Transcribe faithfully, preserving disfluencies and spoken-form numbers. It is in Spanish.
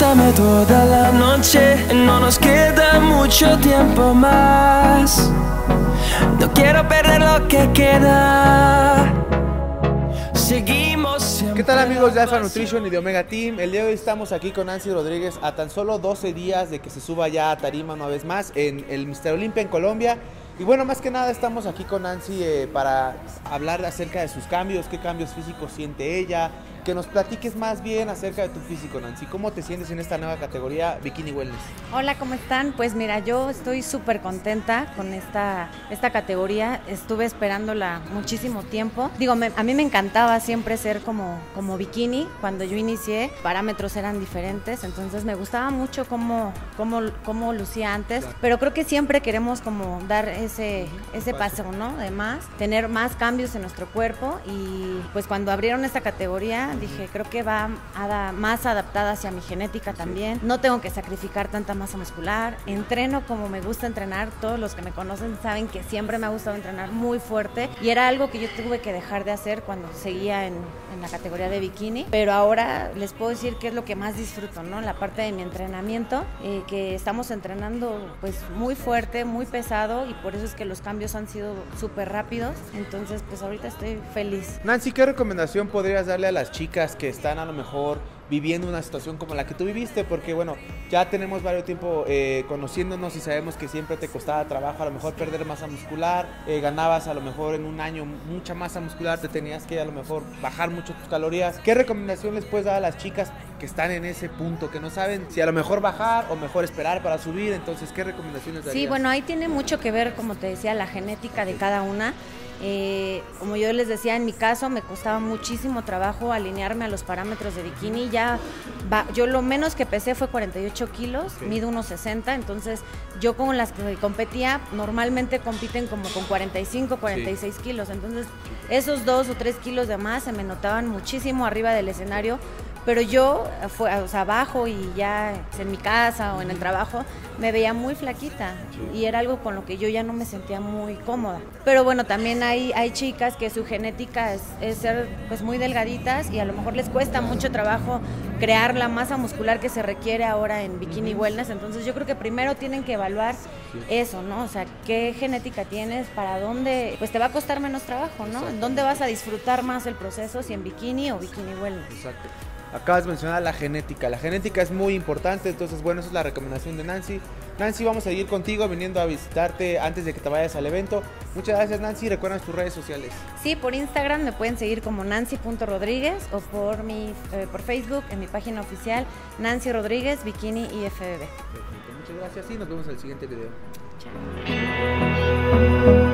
bésame toda la noche, no nos queda mucho tiempo más. No quiero perder lo que queda. Seguimos. ¿Qué tal, amigos de Alpha Nutrition y de Omega Team? El día de hoy estamos aquí con Nancy Rodríguez a tan solo doce días de que se suba ya a tarima una vez más en el Mister Olympia en Colombia. Y bueno, más que nada estamos aquí con Nancy eh, para hablar acerca de sus cambios, qué cambios físicos siente ella, que nos platiques más bien acerca de tu físico, Nancy. ¿Cómo te sientes en esta nueva categoría Bikini Wellness? Hola, ¿cómo están? Pues mira, yo estoy súper contenta con esta, esta categoría. Estuve esperándola muchísimo tiempo. Digo, me, a mí me encantaba siempre ser como, como bikini. Cuando yo inicié, parámetros eran diferentes, entonces me gustaba mucho cómo, cómo, cómo lucía antes, claro. Pero creo que siempre queremos como dar ese, ese paso, ¿no? De más, tener más cambios en nuestro cuerpo, y pues cuando abrieron esta categoría, dije, creo que va a da, más adaptada hacia mi genética también. No tengo que sacrificar tanta masa muscular. Entreno como me gusta entrenar. Todos los que me conocen saben que siempre me ha gustado entrenar muy fuerte. Y era algo que yo tuve que dejar de hacer cuando seguía en, en la categoría de bikini. Pero ahora les puedo decir que es lo que más disfruto, ¿no? La parte de mi entrenamiento, eh, que estamos entrenando pues muy fuerte, muy pesado, y por eso es que los cambios han sido súper rápidos. Entonces, pues ahorita estoy feliz. Nancy, ¿qué recomendación podrías darle a las chicas que están a lo mejor viviendo una situación como la que tú viviste? Porque bueno, ya tenemos varios tiempo eh, conociéndonos y sabemos que siempre te costaba trabajo a lo mejor perder masa muscular, eh, ganabas a lo mejor en un año mucha masa muscular, te tenías que a lo mejor bajar mucho tus calorías. ¿Qué recomendación les puedes dar a las chicas que están en ese punto, que no saben si a lo mejor bajar o mejor esperar para subir? Entonces, ¿qué recomendaciones darías? Sí, bueno, ahí tiene mucho que ver, como te decía, la genética de cada una. Eh, como yo les decía, en mi caso me costaba muchísimo trabajo alinearme a los parámetros de bikini. Ya va, yo lo menos que pesé fue cuarenta y ocho kilos, okay. Mido uno sesenta, entonces yo con las que competía normalmente compiten como con cuarenta y cinco, cuarenta y seis sí. kilos, entonces esos dos o tres kilos de más se me notaban muchísimo arriba del escenario. Pero yo, fue, o sea, abajo y ya en mi casa o en el trabajo, me veía muy flaquita, y era algo con lo que yo ya no me sentía muy cómoda. Pero bueno, también hay, hay chicas que su genética es, es ser pues muy delgaditas, y a lo mejor les cuesta mucho trabajo crear la masa muscular que se requiere ahora en Bikini Wellness. Entonces yo creo que primero tienen que evaluar eso, ¿no? O sea, qué genética tienes, para dónde, pues te va a costar menos trabajo, ¿no? ¿En dónde vas a disfrutar más el proceso, si en bikini o Bikini Wellness? Exacto. Acabas de mencionar la genética. La genética es muy importante, entonces bueno, esa es la recomendación de Nancy. Nancy, vamos a ir contigo viniendo a visitarte antes de que te vayas al evento. Muchas gracias, Nancy. Recuerda tus redes sociales. Sí, por Instagram me pueden seguir como nancy punto rodríguez, o por, mi, eh, por Facebook en mi página oficial Nancy Rodríguez Bikini I F B B. Perfecto. Muchas gracias y nos vemos en el siguiente video. Chao.